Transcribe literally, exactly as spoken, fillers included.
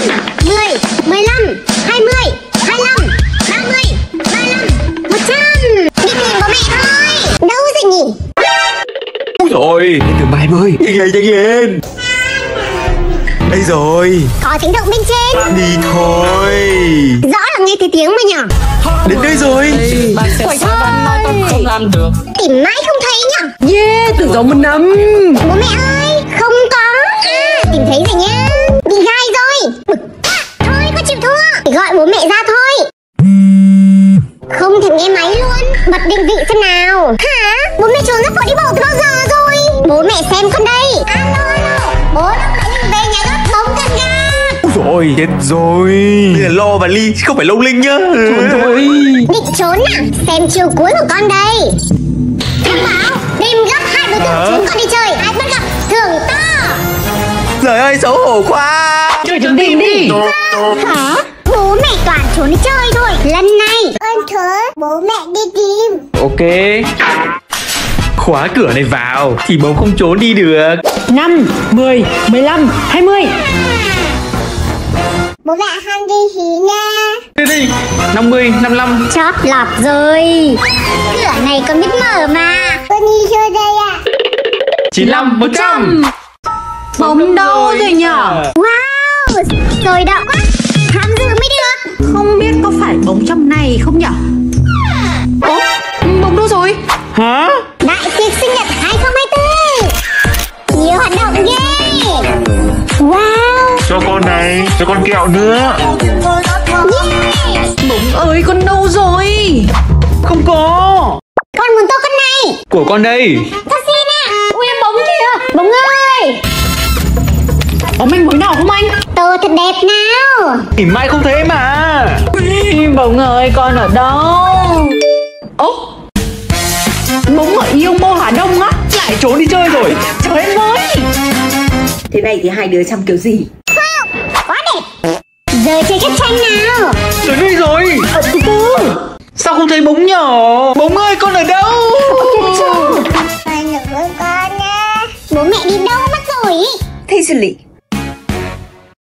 mười, mười lăm, hai mươi, hai mươi lăm, ba mươi, ba mươi lăm, một trăm. Đi tìm bố mẹ thôi. Đâu rồi nhỉ? Ôi rồi, lên từ hai mươi. Nhanh lên, nhanh lên. Đây rồi. Có tiếng động bên trên. Đi thôi. Rõ là nghe thấy tiếng mà nhở. Đến đây rồi. Khỏi thôi. Không làm được. Tìm mãi không thấy nhở. Yeah, tưởng giống một năm. Bố mẹ ơi, không có. À, tìm thấy rồi nhá. Bị gai rồi. Thôi, con chịu thua. Gọi bố mẹ ra thôi. Không thèm nghe máy luôn. Bật định vị xem nào. Hả? Bố mẹ trốn ra phố đi bộ từ bao giờ rồi? Bố mẹ xem con đây. Alo, alo. Bố lúc nãy mình về nhà gấp bóng cần ga. Rồi, chết rồi. Đây là Lo và Ly, chứ không phải Long Linh nhá. Trốn rồi. Định trốn à? Xem chiều cuối của con đây. Thông báo, tìm gấp hai đối tượng trốn con đi chơi. Ai bắt gặp thưởng to. Trời ơi, xấu hổ quá. Chơi trốn tìm đi. Hả? Bố mẹ toàn trốn đi chơi thôi. Lần này con thớ bố mẹ đi tìm. Ok. Khóa cửa này vào thì bóng không trốn đi được. Năm, mười, mười lăm, hai mươi. Bố mẹ ham đi hí nha. Đi đi. năm mươi, năm mươi lăm. Chót lọt rồi. Cửa này con biết mở mà. Con đi chơi đây ạ. chín mươi lăm, một trăm. Bóng đâu rồi nhở? Wow, rồi đậu quá. Tham dự mới được. Không biết có phải bóng trong này không nhở? Ố, bóng đâu rồi? Hả? Đại tiệc sinh nhật hai không hai tư. Nhiều hoạt động ghê. Wow. Cho con này, cho con kẹo nữa. Yeah. Bóng ơi, con đâu rồi? Không có. Con muốn tô con này. Của con đây. Con xin ạ. Ui, bóng kìa. Bóng ơi. Có manh mối nào không anh? Tô thật đẹp nào. Tìm mãi không thấy mà. Bóng ơi, con ở đâu? Ố, bóng ở yêu mô Hà Đông á. Lại trốn đi chơi rồi. Trời em ơi. Thế này thì hai đứa chăm kiểu gì? Quá đẹp. Giờ chơi cách tranh nào. Đến đây rồi. Ờ, từ từ. Sao không thấy bóng nhỏ? Bóng ơi, con ở đâu? Con nữa con nha. Bố mẹ đi đâu mất rồi? Thế xử lý.